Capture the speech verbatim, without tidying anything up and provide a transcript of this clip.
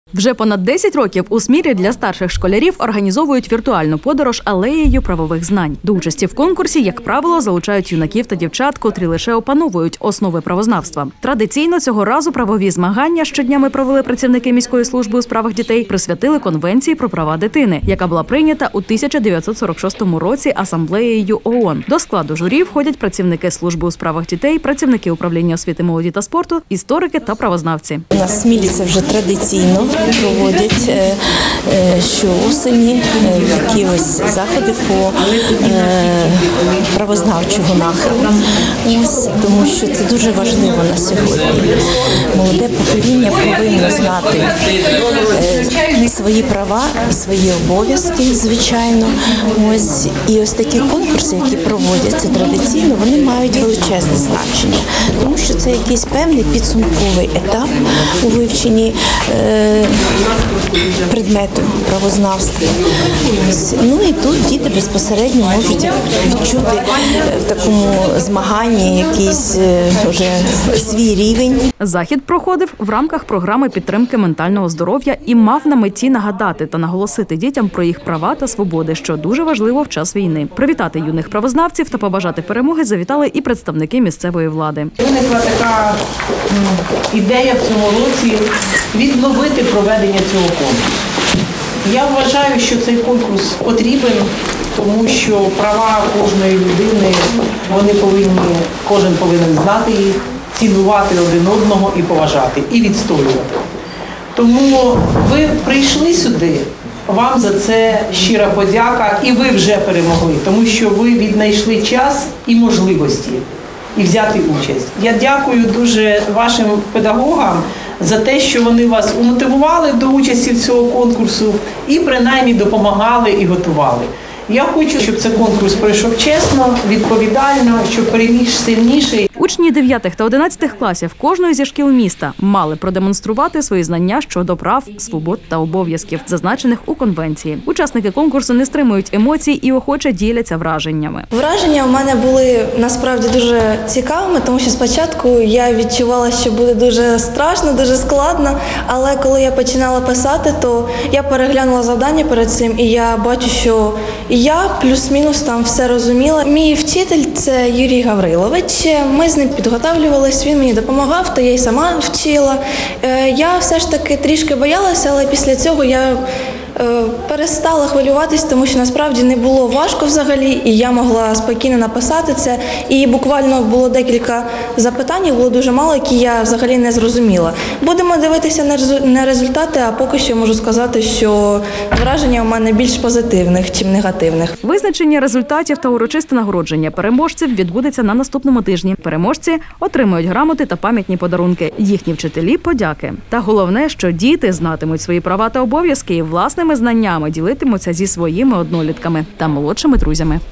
Вже понад десять років у Смілі для старших школярів організовують віртуальну подорож алеєю правових знань. До участі в конкурсі, як правило, залучають юнаків та дівчат, котрі лише опановують основи правознавства. Традиційно цього разу правові змагання, що днями провели працівники міської служби у справах дітей, присвятили Конвенції про права дитини, яка була прийнята у тисяча дев'ятсот сорок шостому році Асамблеєю ООН. До складу журі входять працівники служби у справах дітей, працівники управління освіти, молоді та спорту, історики та правознавці. У нас в Смілі це вже традиційно проводять щоосені такі ось заходи по правознавчого нахилу, тому що це дуже важливо на сьогодні. Молоде покоління повинно знати свої права і свої обов'язки, звичайно. Ось, і ось такі конкурси, які проводяться традиційно, вони мають величезне значення, тому що це якийсь певний підсумковий етап у вивченні е, предмету правознавства. Ну і тут діти безпосередньо можуть відчути в такому змаганні якийсь вже свій рівень. Захід проходив в рамках програми підтримки ментального здоров'я і мав на меті нагадати та наголосити дітям про їх права та свободи, що дуже важливо в час війни. Привітати юних правознавців та побажати перемоги завітали і представники місцевої влади. Виникла така ідея в цьому році відновити проведення цього конкурсу. Я вважаю, що цей конкурс потрібен, тому що права кожної людини, вони повинні, кожен повинен знати їх, цінувати один одного і поважати, і відстоювати. Тому ви прийшли сюди, вам за це щира подяка, і ви вже перемогли, тому що ви віднайшли час і можливості і взяти участь. Я дякую дуже вашим педагогам за те, що вони вас умотивували до участі в цього конкурсу і принаймні допомагали і готували. Я хочу, щоб цей конкурс пройшов чесно, відповідально, щоб переміг сильніший. Учні дев'ятих та одинадцятих класів кожної зі шкіл міста мали продемонструвати свої знання щодо прав, свобод та обов'язків, зазначених у конвенції. Учасники конкурсу не стримують емоцій і охоче діляться враженнями. Враження у мене були насправді дуже цікавими, тому що спочатку я відчувала, що буде дуже страшно, дуже складно, але коли я починала писати, то я переглянула завдання перед цим, і я бачу, що я плюс-мінус там все розуміла. Мій вчитель – це Юрій Гаврилович. Ми з ним підготовлювалися, він мені допомагав, то я й сама вчила. Я все ж таки трішки боялася, але після цього я перестала хвилюватись, тому що насправді не було важко взагалі, і я могла спокійно написати це. І буквально було декілька запитань, було дуже мало, які я взагалі не зрозуміла. Будемо дивитися на результати, а поки що можу сказати, що враження у мене більш позитивних, чим негативних. Визначення результатів та урочисте нагородження переможців відбудеться на наступному тижні. Переможці отримують грамоти та пам'ятні подарунки. Їхні вчителі – подяки. Та головне, що діти знатимуть свої права та обов'язки і власними знаннями ділитимуться зі своїми однолітками та молодшими друзями.